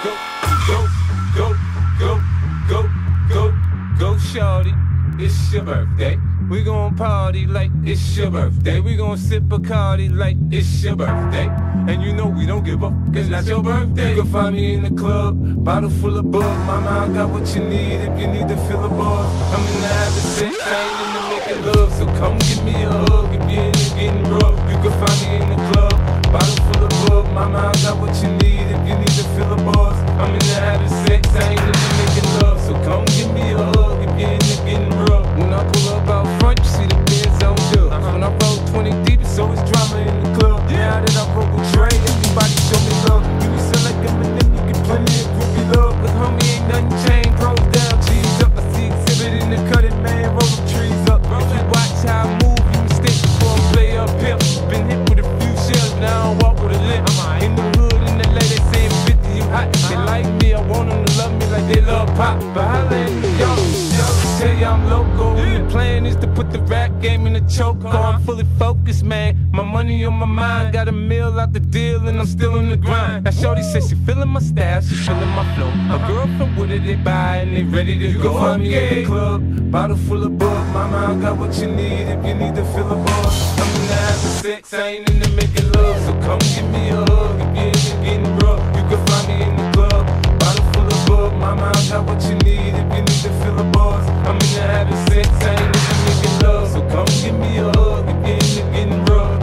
Go, go, go, go, go, go, go, shorty. It's your birthday. We gon' party like it's your birthday. We gon' sip Bacardi like it's your birthday. And you know we don't give up, cause that's your birthday. You can find me in the club, bottle full of bug. Mama, I got what you need if you need to fill a bar. I'm in the having sex, I ain't in the making love. So come give me a hug if you're in the getting rough. You can find me in the club, bottle full of bug. Mama, I got what you need if you need to fill a bar. I'm in the having sex, I ain't in the making love. So come give me a hug if you're in the getting rough. When I pull up out front, you see the Benz on dub. When I roll 20 deep, it's always drama in the club. Now that I broke with Trey, everybody show me love. You be so like Eminem, you get plenty of groupie love. But homie, ain't nothing changed, pros down, cheese up. I see exhibit in the cutting, man, roll them trees up. If you watch how I move, you mistake before I play up here. Been hit with a few shells, but I don't walk with a limp. In the hood, in the LA, they saying 50, you hot. They like me, I want them to love me like they love pop. But holla at me, yo, tell you I'm local. The plan is to put the rap game in the choke. I'm fully focused, man. My money on my mind. Got a meal out the deal and I'm still in the grind. Now shorty says she feeling my style, she feeling my flow. A girl from Wooded, they buy and they ready to go. Find me in the club, bottle full of bug. Mama, I got what you need if you need to fill a bar. I'm in the having sex, I ain't in the making love. So come give me a hug if you're in the getting rough. You can find me in the club, bottle full of bug. Mama, I got what you need if you need to fill a bars. I'm in the having sex, I ain't in the making love. So come give me a hug if you're in the getting rough.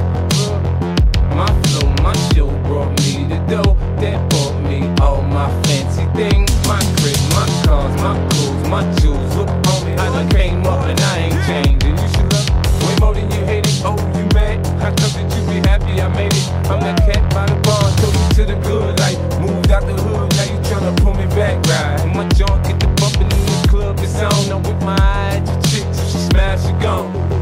My flow, my show brought me the dough that bought me all my fancy things. My crib, my cars, my clothes, my jewels. Look, homie, I done came up and I ain't changed. And you should love it way more than you hate it. Oh, you mad? How come that you be happy I made it? I'm that cat by the bar, took me to the good life. Moved out the hood, now you tryna pull me back, right? And my junk get the bumping in the club, it's on. I'm with my eyes, your chick, if she smash, she gone.